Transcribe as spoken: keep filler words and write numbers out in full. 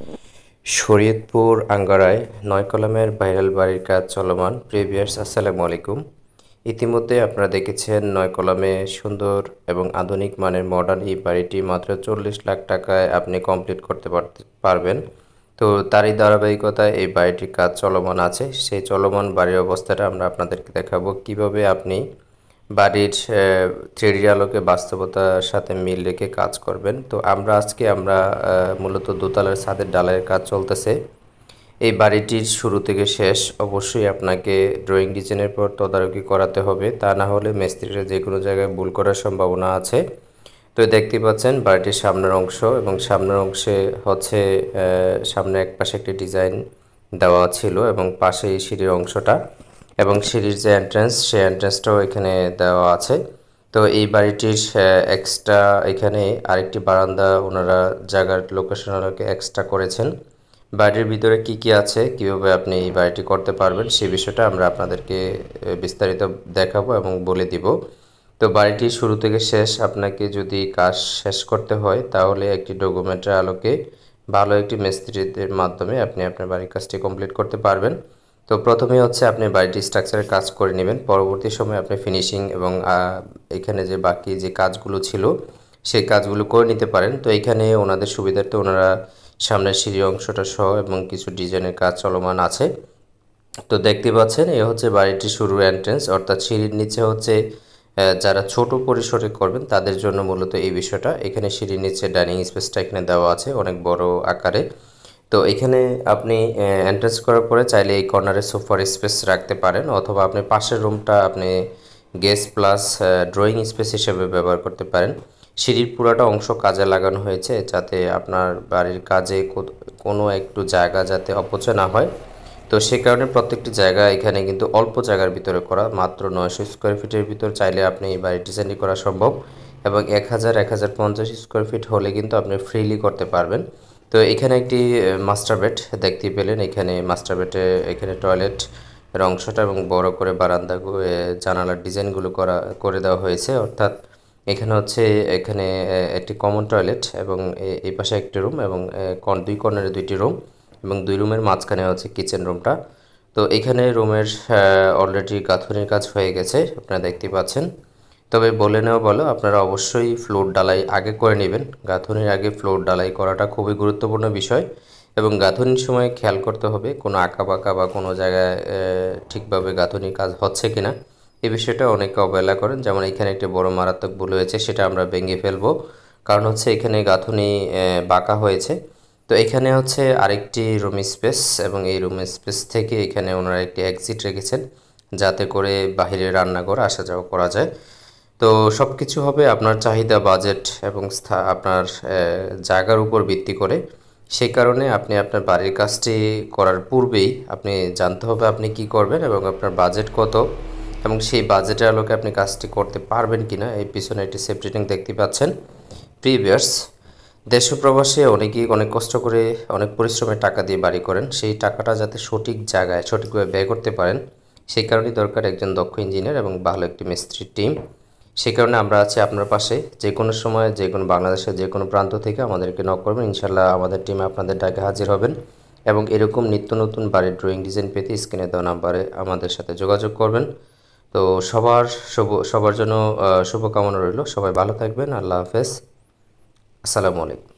শরীয়তপুর আঙ্গারায় নয় কলামের ভাইরাল বাড়ির কাজ চলমান। প্রিভিয়ার্স আসসালামু আলাইকুম। ইতিমধ্যে আপনারা দেখেছেন নয় কলামে সুন্দর এবং আধুনিক মানের মডার্ন এই বাড়িটি মাত্র চল্লিশ লাখ টাকায় আপনি কমপ্লিট করতে পারবেন। তো তারই ধারাবাহিকতায় এই বাড়িটির কাজ চলমান আছে। সেই চলমান বাড়ির অবস্থাটা আমরা আপনাদেরকে দেখাবো, কিভাবে আপনি বাড়ির থ্রিডি আলোকে বাস্তবতার সাথে মিল রেখে কাজ করবেন। তো আমরা আজকে আমরা মূলত দোতলার ছাদের ঢালাইয়ের কাজ চলতেছে। এই বাড়িটির শুরু থেকে শেষ অবশ্যই আপনাকে ড্রয়িং ডিজাইনের পর তদারকি করাতে হবে, তা না হলে মিস্ত্রিরা যে কোনো জায়গায় ভুল করার সম্ভাবনা আছে। তো দেখতে পাচ্ছেন বাড়িটির সামনের অংশ, এবং সামনের অংশে হচ্ছে সামনে এক পাশে একটি ডিজাইন দেওয়া ছিল এবং পাশে এই সিঁড়ির অংশটা এবং সিঁড়ির যে এন্ট্রান্স সেই এন্ট্রান্সটাও এখানে দেওয়া আছে। তো এই বাড়িটির এক্সট্রা এখানে আরেকটি বারান্দা ওনারা জায়গার লোকেশনকে এক্সট্রা করেছেন। বাড়ির ভিতরে কি কি আছে, কিভাবে আপনি এই বাড়িটি করতে পারবেন সেই বিষয়টা আমরা আপনাদেরকে বিস্তারিত দেখাবো এবং বলে দিব। তো বাড়িটি শুরু থেকে শেষ আপনাকে যদি কাজ শেষ করতে হয় তাহলে একটি ডকুমেন্টের আলোকে ভালো একটি মিস্ত্রিদের মাধ্যমে আপনি আপনার বাড়ির কাজটি কমপ্লিট করতে পারবেন। তো প্রথমে হচ্ছে আপনি বাড়িটি স্ট্রাকচারের কাজ করে নেবেন, পরবর্তী সময় আপনি ফিনিশিং এবং এখানে যে বাকি যে কাজগুলো ছিল সেই কাজগুলো করে নিতে পারেন। তো এখানে ওনাদের সুবিধার্থে ওনারা সামনের সিঁড়ি অংশটা সহ এবং কিছু ডিজাইনের কাজ চলমান আছে। তো দেখতে পাচ্ছেন এ হচ্ছে বাড়িটির শুরুর এন্ট্রেন্স, অর্থাৎ সিঁড়ির নিচে হচ্ছে যারা ছোট পরিসরে করবেন তাদের জন্য মূলত এই বিষয়টা। এখানে সিঁড়ির নিচে ডাইনিং স্পেসটা এখানে দেওয়া আছে অনেক বড় আকারে। তো এখানে আপনি এন্ট্রেন্স করার পরে চাইলে এই কর্নারে সোফার স্পেস রাখতে পারেন, অথবা আপনি পাশের রুমটা আপনি গেস্ট প্লাস ড্রয়িং স্পেস হিসেবে ব্যবহার করতে পারেন। সিঁড়ির পুরাটা অংশ কাজে লাগানো হয়েছে যাতে আপনার বাড়ির কাজে কোনো একটু জায়গা যাতে অপচয় না হয়। তো সে কারণে প্রত্যেকটি জায়গা এখানে কিন্তু অল্প জায়গার ভিতরে করা, মাত্র নয়শো স্কোয়ার ফিটের ভিতর চাইলে আপনি এই বাড়ির ডিজাইনটি করা সম্ভব, এবং এক হাজার এক হাজার পঞ্চাশ স্কোয়ার ফিট হলে কিন্তু আপনি ফ্রিলি করতে পারবেন। তো এখানে একটি মাস্টার বেড দেখতে পেলেন, এখানে মাস্টার বেডে এখানে টয়লেট এর অংশটা এবং বড় করে বারান্দা জানালার ডিজাইনগুলো করা করে দেওয়া হয়েছে। অর্থাৎ এখানে হচ্ছে এখানে একটি কমন টয়লেট এবং এই পাশে একটি রুম এবং দুই কর্নারে দুইটি রুম এবং দুই রুমের মাঝখানে হচ্ছে কিচেন রুমটা। তো এখানে রুমের অলরেডি গাঁথুনির কাজ হয়ে গেছে আপনারা দেখতে পাচ্ছেন। তবে বলে নেওয়া বলো আপনারা অবশ্যই ফ্লোর ডালাই আগে করে নেবেন। গাঁথুনির আগে ফ্লোর ডালাই করাটা খুবই গুরুত্বপূর্ণ বিষয়, এবং গাঁথুনির সময় খেয়াল করতে হবে কোনো আঁকা বাঁকা বা কোনো জায়গায় ঠিকভাবে গাঁথুনির কাজ হচ্ছে কিনা। এই বিষয়টা অনেকে অবহেলা করেন, যেমন এখানে একটি বড় মারাত্মক ভুল হয়েছে, সেটা আমরা ভেঙে ফেলবো। কারণ হচ্ছে এখানে গাঁথুনি বাঁকা হয়েছে। তো এখানে হচ্ছে আরেকটি রুম স্পেস, এবং এই রুম স্পেস থেকে এখানে ওনারা একটি এক্সিট রেখেছেন যাতে করে বাহিরে রান্নাঘর আসা যাওয়া করা যায়। তো সব কিছু হবে আপনার চাহিদা, বাজেট এবং আপনার জায়গার উপর ভিত্তি করে। সেই কারণে আপনি আপনার বাড়ির কাজটি করার পূর্বেই আপনি জানতে হবে আপনি কি করবেন এবং আপনার বাজেট কত, এবং সেই বাজেটের আলোকে আপনি কাজটি করতে পারবেন কিনা। এই পিছনে একটি সেফটি ট্যাঙ্ক দেখতে পাচ্ছেন। প্রিভিয়ার্স দেশ প্রবাসে অনেকেই অনেক কষ্ট করে অনেক পরিশ্রমের টাকা দিয়ে বাড়ি করেন, সেই টাকাটা যাতে সঠিক জায়গায় সঠিকভাবে ব্যয় করতে পারেন সেই কারণেই দরকার একজন দক্ষ ইঞ্জিনিয়ার এবং ভালো একটি মিস্ত্রির টিম। সেই কারণে আমরা আছি আপনার পাশে। যে কোনো সময় যে কোনো বাংলাদেশের যে কোনো প্রান্ত থেকে আমাদেরকে নক করবেন, ইনশাল্লাহ আমাদের টিমে আপনাদের ডাকে হাজির হবেন। এবং এরকম নিত্য নতুন বাড়ির ড্রয়িং ডিজাইন পেতে স্ক্রিনে দেওয়া নাম্বারে আমাদের সাথে যোগাযোগ করবেন। তো সবার শুভ সবার জন্য শুভকামনা রইল। সবাই ভালো থাকবেন। আল্লাহ হাফেজ। আসসালামু আলাইকুম।